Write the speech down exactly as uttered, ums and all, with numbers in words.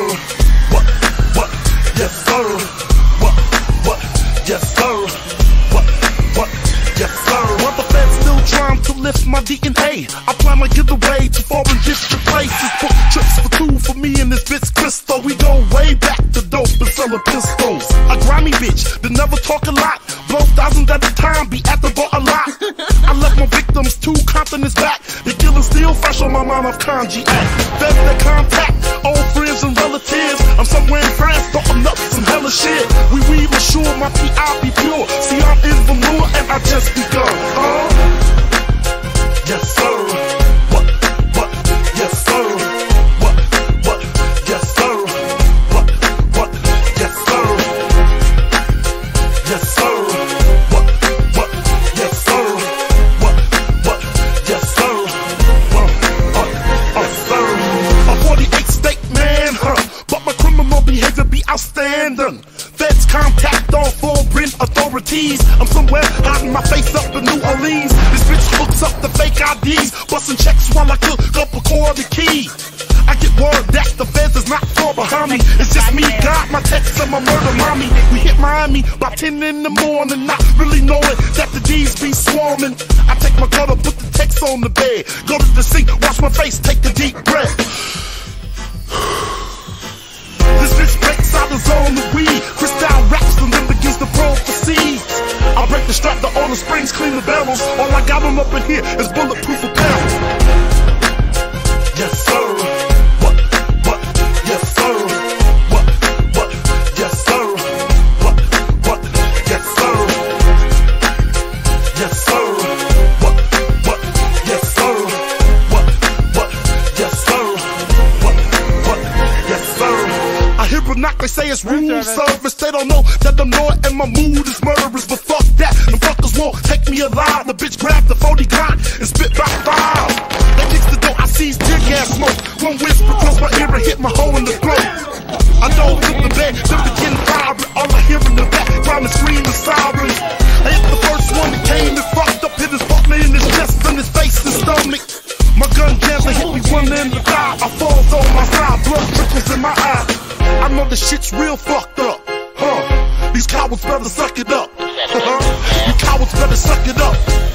What, what, yes sir. What, what, yes sir. What, what, yes sir. While the feds still trying to lift my D N A, I plan to give away to foreign district places. Book trips for two for me and this bitch Crystal. We go way back to dope and selling pistols. A grimy bitch that never talk a lot, blow thousands at a time, be at the bar a lot. I left my victims two continents back. The killing still fresh on my mind of Kanji Act. Feds that contact old friends and relatives. I'm somewhere in France talking up some hella shit. We weave assure my P I be pure. See I'm in velour and I just begun. Huh? Yes sir. What, what, yes sir. What, what, yes sir. What, what, yes sir. Yes sir. What, what, yes sir. What, what, yes sir. Uh, uh, uh, sir. A forty-eight state man, huh? But my criminal behavior be outstanding. Feds contact all foreign authorities. I'm somewhere hiding my face up in New Orleans. This bitch hooks up the fake I Ds, busting checks while I cook up a quarter key. I get word that the feds is not far behind me. It's just me, God, my texts, and my murder mommy. We hit Miami by ten in the morning, not really knowing that the D's be swarming. I take my cutter, put the text on the bed, go to the sink, wash my face, take a deep breath. This bitch breaks out the zone of weed. Crystal raps and then begins to proceed. I break the strap, the oil springs, clean the barrels. All I got them up in here is bulletproof apparel. Yes sir. What, what, yes sir. What, what, yes sir. What, what, yes sir. Yes sir. What, what, yes sir. What, what, yes sir. What, what, yes sir. I hear Banac, they say it's room service. They don't know that I'm loyal and my mood is murderous. But fuck that, the fuckers won't take me alive. The bitch grabbed the forty gun and spit back five. They fix the door, I seize tear gas smoke. One whisper close my ear and hit my hole in the throat. I dove to the bed, them begin firing. All I hear in the background is screaming sirens. I hit the first one that came and fucked up, hit his partner in his chest and his face and stomach. My gun jams and hit me one in the thigh. I falls on my side, blood trickles in my eye. I know the shit's real fucked up, huh? These cowards better suck it up. You cowards better suck it up.